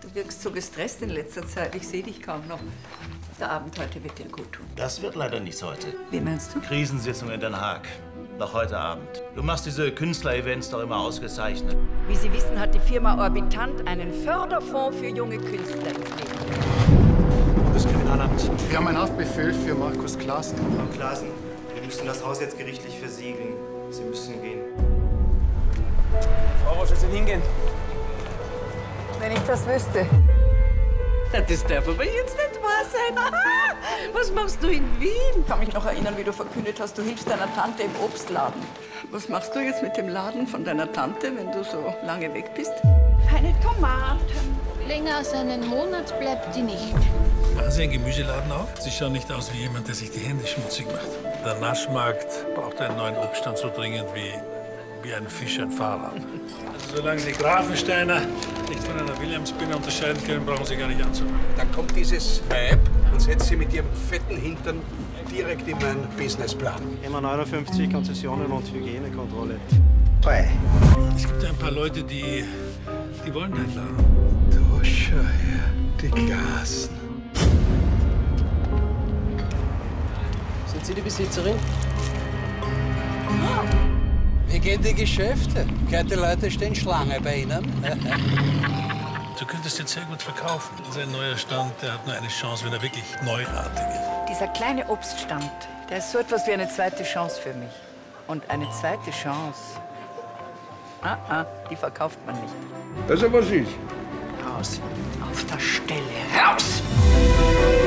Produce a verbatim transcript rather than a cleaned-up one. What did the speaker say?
Du wirkst so gestresst in letzter Zeit. Ich sehe dich kaum noch. Der Abend heute wird dir gut tun. Das wird leider nichts heute. Wie meinst du? Krisensitzung in Den Haag. Noch heute Abend. Du machst diese Künstler-Events doch immer ausgezeichnet. Wie Sie wissen, hat die Firma Orbitant einen Förderfonds für junge Künstler ins Leben gerufen. Das Kriminalamt. Wir haben einen Haftbefehl für Markus Klaassen. Frau Klaassen, wir müssen das Haus jetzt gerichtlich versiegeln. Sie müssen gehen. Frau, wo soll denn hingehen? Wenn ich das wüsste. Das darf aber jetzt nicht wahr sein. Was machst du in Wien? Ich kann mich noch erinnern, wie du verkündet hast, du hilfst deiner Tante im Obstladen. Was machst du jetzt mit dem Laden von deiner Tante, wenn du so lange weg bist? Keine Tomaten. Länger als einen Monat bleibt die nicht. Machen Sie einen Gemüseladen auf? Sie schauen nicht aus wie jemand, der sich die Hände schmutzig macht. Der Naschmarkt braucht einen neuen Obststand so dringend wie, wie ein Fisch ein Fahrrad. Also solange Sie Grafensteiner nicht von einer Williamsbirne unterscheiden können, brauchen Sie gar nicht anzufangen. Dann kommt dieses Weib und setzt sie mit ihrem fetten Hintern direkt in meinen Businessplan. Immer neunundfünfzig Konzessionen und Hygienekontrolle. Hey. Es gibt ein paar Leute, die, die wollen deinen Laden. Du schau her, die Gasen. Sind Sie die Besitzerin? Wie gehen die Geschäfte? Gehört die Leute stehen Schlange bei Ihnen? Du könntest jetzt sehr gut verkaufen. Sein neuer Stand, der hat nur eine Chance, wenn er wirklich neuartig ist. Dieser kleine Obststand, der ist so etwas wie eine zweite Chance für mich. Und eine zweite Chance, ah, ah, die verkauft man nicht. Also was ist? Raus. Auf der Stelle. Raus!